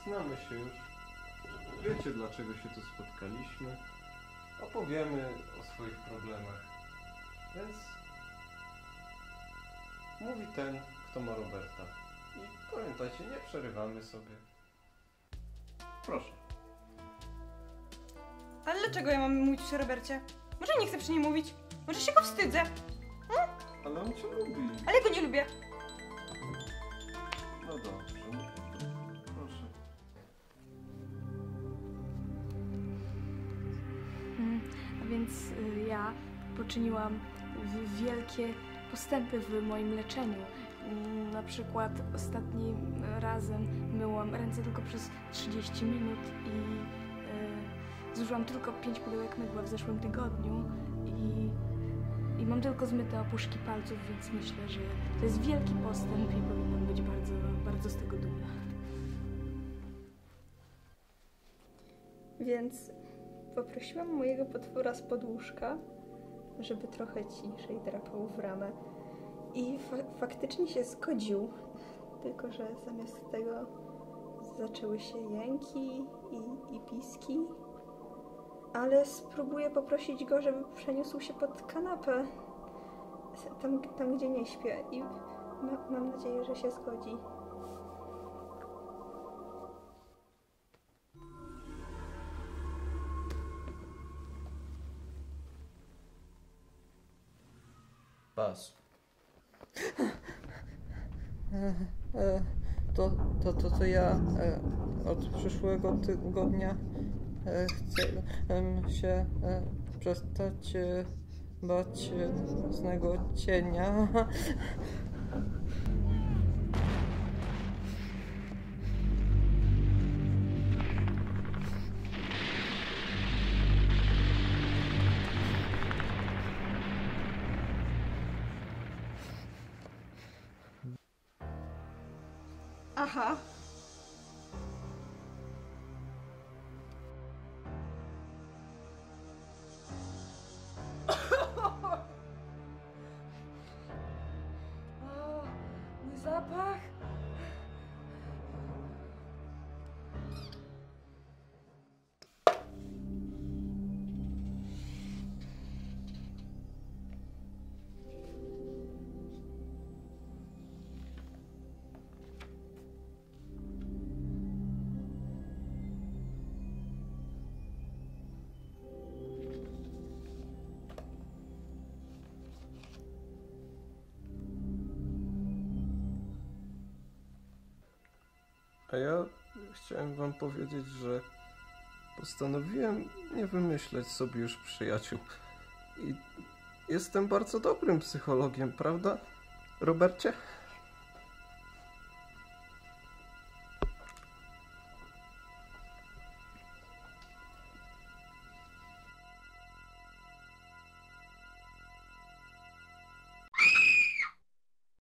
znamy się już. Wiecie, dlaczego się tu spotkaliśmy. Opowiemy o swoich problemach. Więc mówi ten, kto ma Roberta. I pamiętajcie, nie przerywamy sobie. Proszę. Ale dlaczego ja mam mówić o Robercie? Może nie chcę przy nim mówić? Może się go wstydzę? Ale on cię lubi. Ale ja go nie lubię. No dobrze, no proszę. A więc ja poczyniłam wielkie postępy w moim leczeniu. Na przykład ostatnim razem myłam ręce tylko przez 30 minut i zużyłam tylko 5 pudełek mydła w zeszłym tygodniu i mam tylko zmyte opuszki palców, więc myślę, że to jest wielki postęp i powinnam być bardzo, bardzo z tego dumna. Więc poprosiłam mojego potwora spod łóżka, żeby trochę ciszej drapał w ramę. I faktycznie się zgodził, tylko że zamiast tego zaczęły się jęki i piski. Ale spróbuję poprosić go, żeby przeniósł się pod kanapę, tam gdzie nie śpię. I mam nadzieję, że się zgodzi. Pas. To ja od przyszłego tygodnia chcę się przestać bać własnego cienia. Aha. Mój zapach. A ja chciałem wam powiedzieć, że postanowiłem nie wymyśleć sobie już przyjaciół. I jestem bardzo dobrym psychologiem, prawda, Robercie?